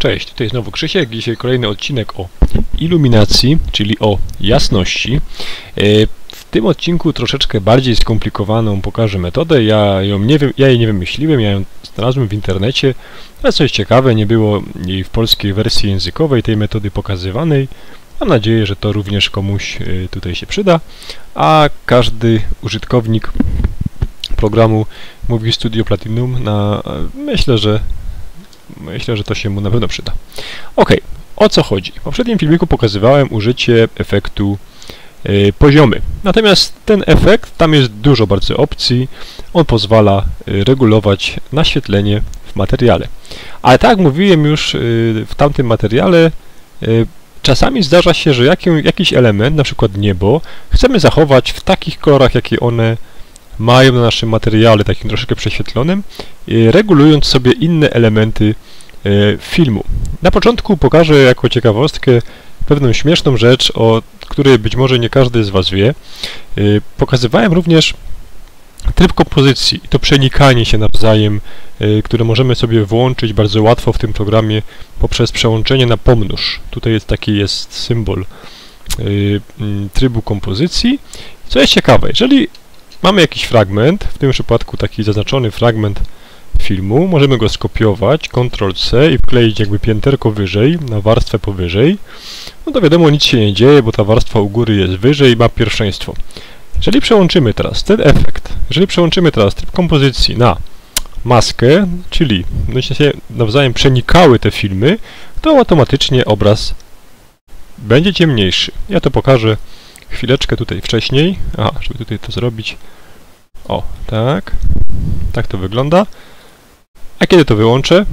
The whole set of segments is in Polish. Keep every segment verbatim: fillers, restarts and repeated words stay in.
Cześć, tutaj znowu Krzysiek. Dzisiaj kolejny odcinek o iluminacji, czyli o jasności. W tym odcinku troszeczkę bardziej skomplikowaną pokażę metodę. Ja ją nie wiem, ja jej nie wymyśliłem, ja ją znalazłem w internecie, ale coś ciekawe, nie było jej w polskiej wersji językowej tej metody pokazywanej. Mam nadzieję, że to również komuś tutaj się przyda, a każdy użytkownik programu Movie Studio Platinum na, myślę, że Myślę, że to się mu na pewno przyda. Ok, o co chodzi? W poprzednim filmiku pokazywałem użycie efektu y, poziomy. Natomiast ten efekt, tam jest dużo bardzo opcji. On pozwala y, regulować naświetlenie w materiale. Ale tak jak mówiłem już y, w tamtym materiale, y, czasami zdarza się, że jaki, jakiś element, na przykład niebo, chcemy zachować w takich kolorach, jakie one mają na naszym materiale, takim troszeczkę prześwietlonym, regulując sobie inne elementy filmu. Na początku pokażę jako ciekawostkę pewną śmieszną rzecz, o której być może nie każdy z Was wie. Pokazywałem również tryb kompozycji i to przenikanie się nawzajem, które możemy sobie włączyć bardzo łatwo w tym programie poprzez przełączenie na pomnóż. Tutaj jest taki jest symbol trybu kompozycji. Co jest ciekawe, jeżeli mamy jakiś fragment, w tym przypadku taki zaznaczony fragment filmu, możemy go skopiować, kontrol C i wkleić jakby pięterko wyżej, na warstwę powyżej. No to wiadomo, nic się nie dzieje, bo ta warstwa u góry jest wyżej i ma pierwszeństwo. Jeżeli przełączymy teraz ten efekt, jeżeli przełączymy teraz tryb kompozycji na maskę, czyli będą się nawzajem przenikały te filmy, to automatycznie obraz będzie ciemniejszy. Ja to pokażę chwileczkę tutaj wcześniej. Aha, żeby tutaj to zrobić. O, tak. Tak to wygląda. A kiedy to wyłączę?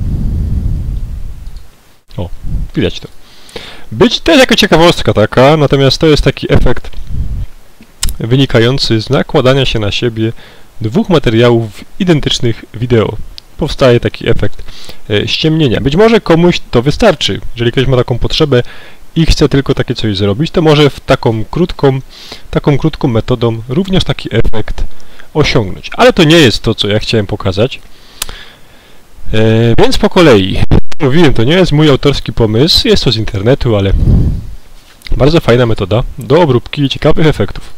O, widać to. Być to jest jako ciekawostka taka, natomiast to jest taki efekt wynikający z nakładania się na siebie dwóch materiałów identycznych wideo. Powstaje taki efekt e, ściemnienia. Być może komuś to wystarczy. Jeżeli ktoś ma taką potrzebę i chce tylko takie coś zrobić, to może w taką krótką, taką krótką metodą również taki efekt osiągnąć. Ale to nie jest to, co ja chciałem pokazać. E, więc po kolei. Mówiłem, to nie jest mój autorski pomysł, jest to z internetu, ale bardzo fajna metoda do obróbki ciekawych efektów.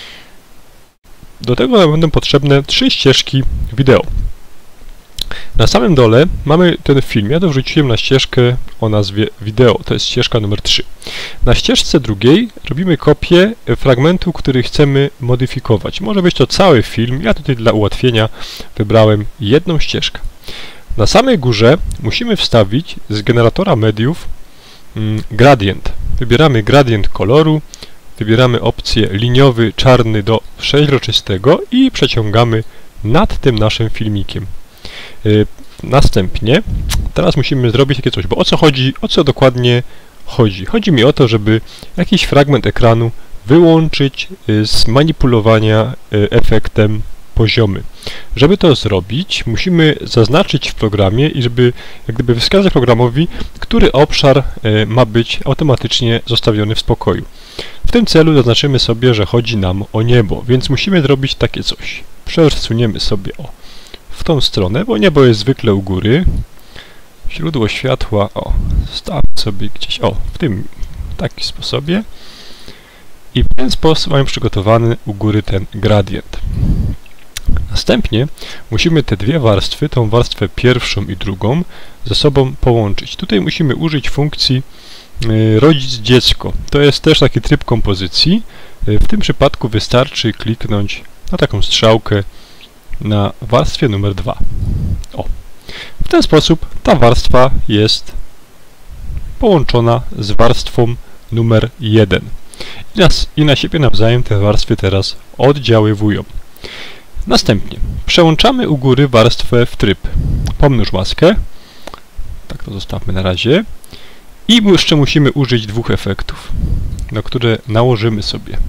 Do tego nam będą potrzebne trzy ścieżki wideo. Na samym dole mamy ten film. Ja to wrzuciłem na ścieżkę o nazwie wideo. To jest ścieżka numer trzy. Na ścieżce drugiej robimy kopię fragmentu, który chcemy modyfikować. Może być to cały film. Ja tutaj dla ułatwienia wybrałem jedną ścieżkę. Na samej górze musimy wstawić z generatora mediów mm, gradient. Wybieramy gradient koloru. Wybieramy opcję liniowy, czarny do przeźroczystego i przeciągamy nad tym naszym filmikiem. Yy, następnie, teraz musimy zrobić takie coś, bo o co chodzi, o co dokładnie chodzi? Chodzi mi o to, żeby jakiś fragment ekranu wyłączyć yy, z manipulowania yy, efektem poziomy. Żeby to zrobić, musimy zaznaczyć w programie i żeby jak gdyby wskazać programowi, który obszar yy, ma być automatycznie zostawiony w spokoju. W tym celu zaznaczymy sobie, że chodzi nam o niebo, więc musimy zrobić takie coś. Przesuniemy sobie o w tą stronę, bo niebo jest zwykle u góry. Źródło światła, o, staw sobie gdzieś, o, w tym taki sposobie. I w ten sposób mamy przygotowany u góry ten gradient. Następnie musimy te dwie warstwy, tą warstwę pierwszą i drugą, ze sobą połączyć. Tutaj musimy użyć funkcji y, rodzic-dziecko. To jest też taki tryb kompozycji. Y, w tym przypadku wystarczy kliknąć na taką strzałkę na warstwie numer dwa. O. W ten sposób ta warstwa jest połączona z warstwą numer jeden. I na, i na siebie nawzajem te warstwy teraz oddziaływują. Następnie przełączamy u góry warstwę w tryb pomnóż maskę. Tak to zostawmy na razie. I jeszcze musimy użyć dwóch efektów, na które nałożymy sobie.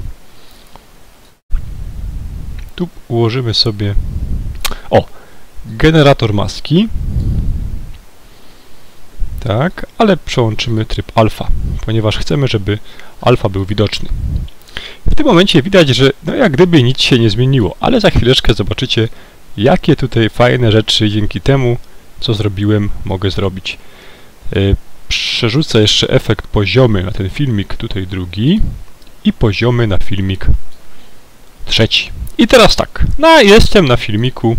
Tu ułożymy sobie o, generator maski. Tak, ale przełączymy tryb alfa, ponieważ chcemy, żeby alfa był widoczny. W tym momencie widać, że no jak gdyby nic się nie zmieniło, ale za chwileczkę zobaczycie, jakie tutaj fajne rzeczy dzięki temu, co zrobiłem, mogę zrobić. przerzucę jeszcze efekt poziomy na ten filmik tutaj drugi i poziomy na filmik trzeci. I teraz tak, no jestem na filmiku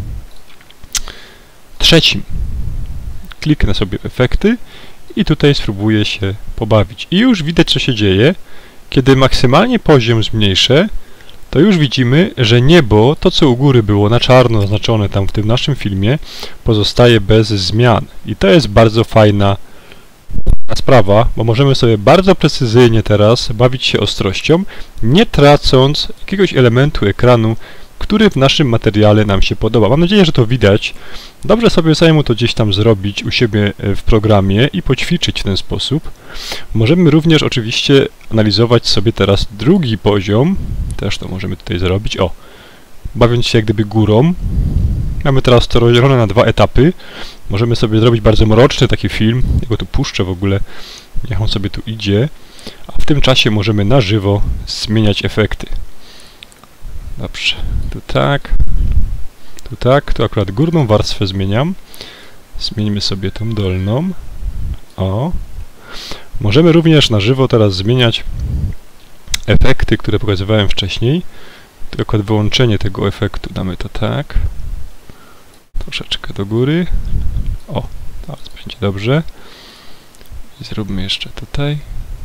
trzecim. Kliknę sobie efekty i tutaj spróbuję się pobawić. I już widać, co się dzieje. Kiedy maksymalnie poziom zmniejszę, to już widzimy, że niebo, to co u góry było na czarno oznaczone tam w tym naszym filmie, pozostaje bez zmian. I to jest bardzo fajna sprawa, bo możemy sobie bardzo precyzyjnie teraz bawić się ostrością, nie tracąc jakiegoś elementu ekranu, który w naszym materiale nam się podoba. Mam nadzieję, że to widać. Dobrze sobie samemu to gdzieś tam zrobić u siebie w programie i poćwiczyć w ten sposób. Możemy również oczywiście analizować sobie teraz drugi poziom. Też to możemy tutaj zrobić. O, bawiąc się jak gdyby górą. Mamy teraz to rozdzielone na dwa etapy. Możemy sobie zrobić bardzo mroczny taki film. Ja go tu puszczę w ogóle. Niech on sobie tu idzie. A w tym czasie możemy na żywo zmieniać efekty. Dobrze, tu tak, tu tak, tu akurat górną warstwę zmieniam. Zmieńmy sobie tą dolną. O. Możemy również na żywo teraz zmieniać efekty, które pokazywałem wcześniej. Tu akurat wyłączenie tego efektu damy to tak. Troszeczkę do góry. O, teraz będzie dobrze. I zróbmy jeszcze tutaj.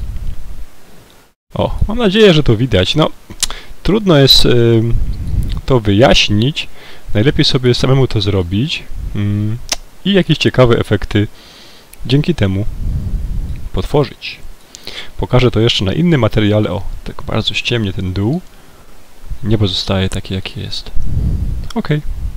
O, mam nadzieję, że to widać. No, trudno jest y, to wyjaśnić. Najlepiej sobie samemu to zrobić y, i jakieś ciekawe efekty dzięki temu potworzyć. Pokażę to jeszcze na innym materiale. O, tak bardzo ściemnie ten dół. Niebo zostaje takie, jakie jest. Ok.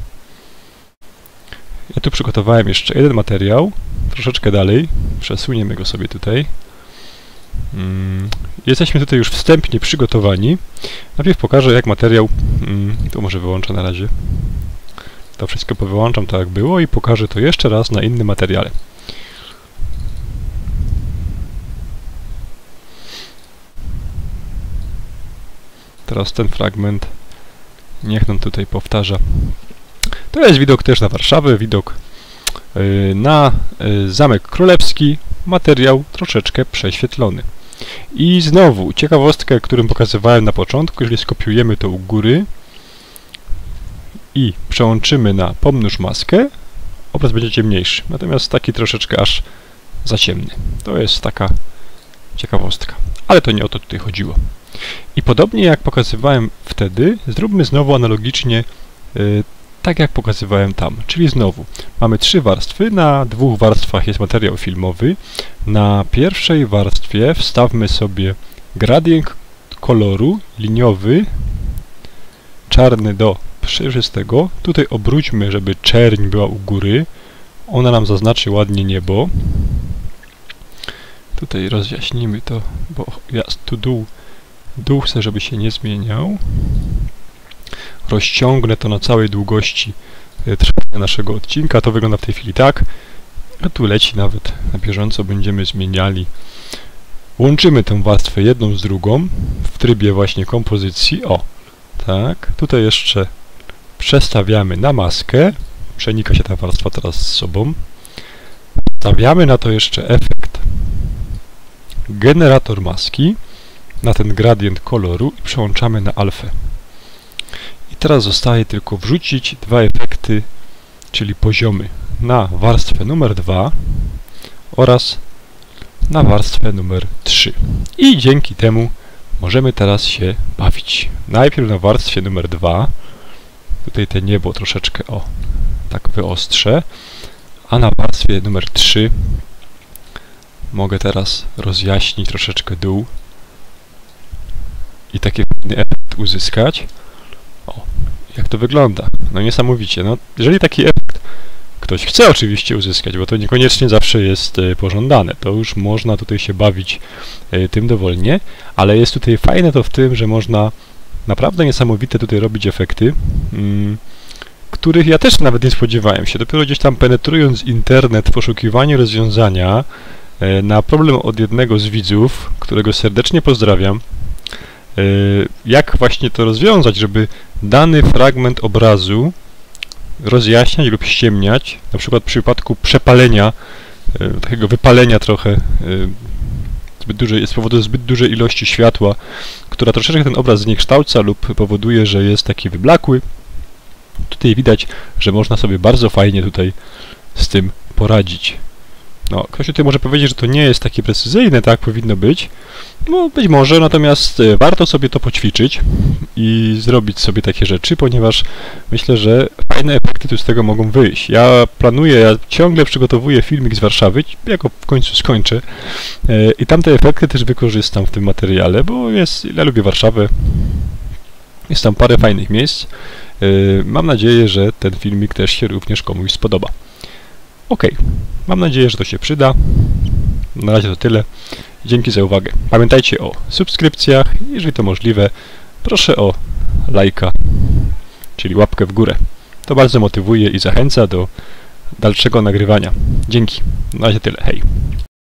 Ja tu przygotowałem jeszcze jeden materiał. Troszeczkę dalej. Przesuniemy go sobie tutaj. Mm, jesteśmy tutaj już wstępnie przygotowani. Najpierw pokażę, jak materiał... Mm, tu może wyłączę na razie. To wszystko powyłączam tak, jak było i pokażę to jeszcze raz na innym materiale. Teraz ten fragment niech nam tutaj powtarza. To jest widok też na Warszawę, widok yy, na yy, Zamek Królewski, materiał troszeczkę prześwietlony. I znowu ciekawostkę, którą pokazywałem na początku, jeżeli skopiujemy to u góry i przełączymy na pomnóż maskę, obraz będzie ciemniejszy, natomiast taki troszeczkę aż za ciemny. To jest taka ciekawostka, ale to nie o to tutaj chodziło. I podobnie jak pokazywałem wtedy, zróbmy znowu analogicznie yy, tak jak pokazywałem tam, czyli znowu mamy trzy warstwy, na dwóch warstwach jest materiał filmowy. Na pierwszej warstwie wstawmy sobie gradient koloru liniowy, czarny do przejrzystego. Tutaj obróćmy, żeby czerń była u góry. Ona nam zaznaczy ładnie niebo. Tutaj rozjaśnimy to, bo ja tu dół, dół chcę, żeby się nie zmieniał. Rozciągnę to na całej długości trwania naszego odcinka. To wygląda w tej chwili tak. A tu leci nawet na bieżąco, będziemy zmieniali. Łączymy tę warstwę jedną z drugą w trybie właśnie kompozycji. O, tak. Tutaj jeszcze przestawiamy na maskę. Przenika się ta warstwa teraz z sobą. Stawiamy na to jeszcze efekt generator maski na ten gradient koloru i przełączamy na alfę. I teraz zostaje tylko wrzucić dwa efekty, czyli poziomy na warstwę numer dwa oraz na warstwę numer trzy. I dzięki temu możemy teraz się bawić. Najpierw na warstwie numer dwa, tutaj te niebo troszeczkę o, tak wyostrzę, a na warstwie numer trzy mogę teraz rozjaśnić troszeczkę dół i taki fajny efekt uzyskać. O, jak to wygląda? No niesamowicie. No, jeżeli taki efekt ktoś chce oczywiście uzyskać, bo to niekoniecznie zawsze jest y, pożądane, to już można tutaj się bawić y, tym dowolnie, ale jest tutaj fajne to w tym, że można naprawdę niesamowite tutaj robić efekty, y, których ja też nawet nie spodziewałem się. Dopiero gdzieś tam penetrując internet w poszukiwaniu rozwiązania y, na problem od jednego z widzów, którego serdecznie pozdrawiam, jak właśnie to rozwiązać, żeby dany fragment obrazu rozjaśniać lub ściemniać, na przykład w przypadku przepalenia takiego wypalenia trochę, zbyt dużej, z powodu zbyt dużej ilości światła, która troszeczkę ten obraz zniekształca lub powoduje, że jest taki wyblakły. Tutaj widać, że można sobie bardzo fajnie tutaj z tym poradzić. No, ktoś tutaj może powiedzieć, że to nie jest takie precyzyjne, tak powinno być. No, być może, natomiast warto sobie to poćwiczyć i zrobić sobie takie rzeczy, ponieważ myślę, że fajne efekty tu z tego mogą wyjść. Ja planuję, ja ciągle przygotowuję filmik z Warszawy, ja go w końcu skończę i tamte efekty też wykorzystam w tym materiale, bo jest, ja lubię Warszawę, jest tam parę fajnych miejsc. Mam nadzieję, że ten filmik też się również komuś spodoba. Ok, mam nadzieję, że to się przyda. Na razie to tyle. Dzięki za uwagę. Pamiętajcie o subskrypcjach. Jeżeli to możliwe, proszę o lajka, czyli łapkę w górę. To bardzo motywuje i zachęca do dalszego nagrywania. Dzięki. Na razie tyle. Hej.